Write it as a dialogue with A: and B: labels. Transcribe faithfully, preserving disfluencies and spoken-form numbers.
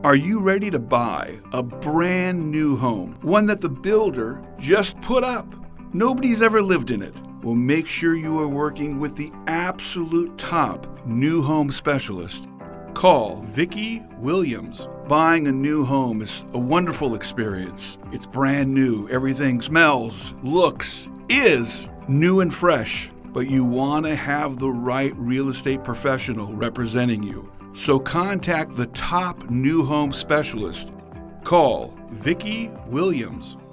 A: Are you ready to buy a brand new home, one that the builder just put up? Nobody's ever lived in it. Well, make sure you are working with the absolute top new home specialist. Call Vikki Williams. Buying a new home is a wonderful experience. It's brand new. Everything smells, looks, is new and fresh. But you want to have the right real estate professional representing you. So contact the top new home specialist. Call Vikki Williams.